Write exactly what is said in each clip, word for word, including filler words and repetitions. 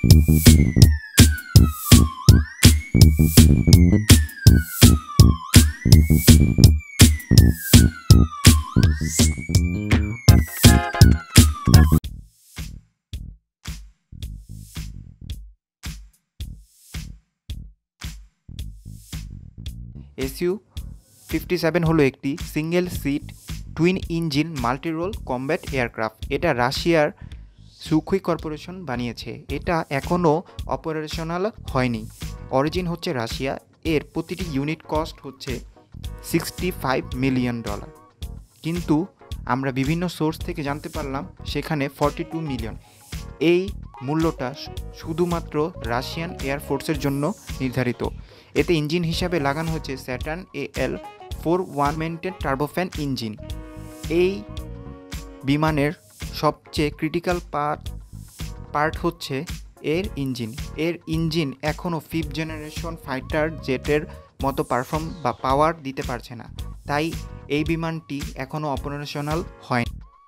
S U fifty seven হলো একটি single seat twin engine multirole combat aircraft. এটা রাশিয়ার সুখোই কর্পোরেশন বানিয়েছে। এটা এখনও অপারেশনাল হয়নি। অরিজিন হচ্ছে রাশিয়া। এর প্রতিটি ইউনিট কস্ট হচ্ছে সিক্সটি ফাইভ মিলিয়ন ডলার, কিন্তু আমরা বিভিন্ন সোর্স থেকে জানতে পারলাম সেখানে ফর্টি টু মিলিয়ন। এই মূল্যটা শুধুমাত্র রাশিয়ান এয়ারফোর্সের জন্য নির্ধারিত। এতে ইঞ্জিন হিসাবে লাগানো হয়েছে Saturn A L four one মেন্টেড টার্বোফ্যান ইঞ্জিন। এই বিমানের সবচেয়ে ক্রিটিক্যাল পার্ট পার্ট হচ্ছে এর ইঞ্জিন। এর ইঞ্জিন এখনও ফিফথ জেনারেশন ফাইটার জেটের মতো পারফর্ম বা পাওয়ার দিতে পারছে না, তাই এই বিমানটি এখনও অপারেশনাল হয়নি।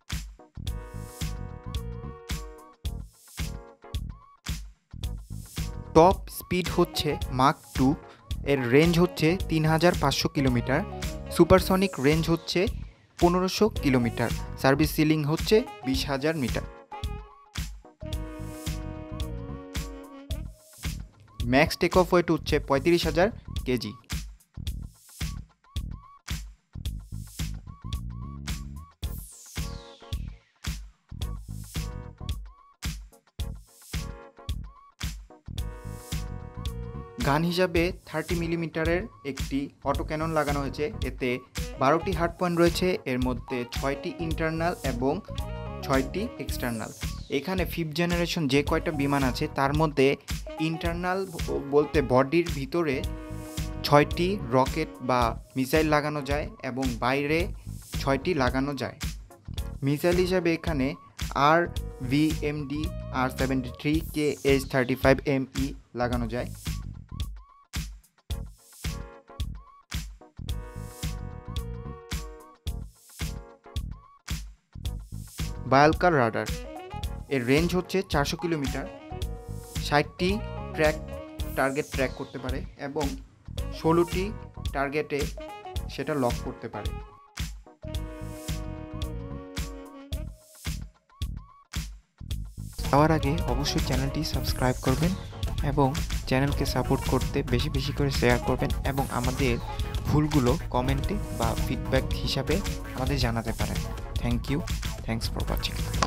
টপ স্পিড হচ্ছে মাক টু। এর রেঞ্জ হচ্ছে তিন হাজার পাঁচশো কিলোমিটার। সুপারসনিক রেঞ্জ হচ্ছে পনেরোশো কিলোমিটার। সার্ভিস সিলিং হচ্ছে বিশ হাজার মিটার। ম্যাক্স টেক অফ ওয়েট হচ্ছে পঁয়ত্রিশ হাজার কেজি। গান হিসাবে থার্টি মিলিমিটারের একটি অটো ক্যানন লাগানো হয়েছে। এতে বারোটি হার্ড পয়েন্ট রয়েছে, এর মধ্যে ছয়টি ইন্টারনাল এবং ছয়টি এক্সটার্নাল। এখানে ফিফথ জেনারেশন যে কয়টা বিমান আছে তার মধ্যে ইন্টারনাল বলতে বডির ভিতরে ছয়টি রকেট বা মিসাইল লাগানো যায় এবং বাইরে ছয়টি লাগানো যায়। মিসাইল হিসাবে এখানে R V M D R seventy three K H thirty five M E লাগানো যায়। বায়ালকার রাডার। এর রেঞ্জ হচ্ছে চারশো কিলোমিটার। ষাটটি ট্র্যাক টার্গেট ট্র্যাক করতে পারে এবং ষোলোটি টার্গেটে সেটা লক করতে পারে। যাওয়ার আগে অবশ্যই চ্যানেলটি সাবস্ক্রাইব করবেন এবং চ্যানেলকে সাপোর্ট করতে বেশি বেশি করে শেয়ার করবেন এবং আমাদের ভুলগুলো কমেন্টে বা ফিডব্যাক হিসাবে আমাদের জানাতে পারেন। Thank you, thanks for watching.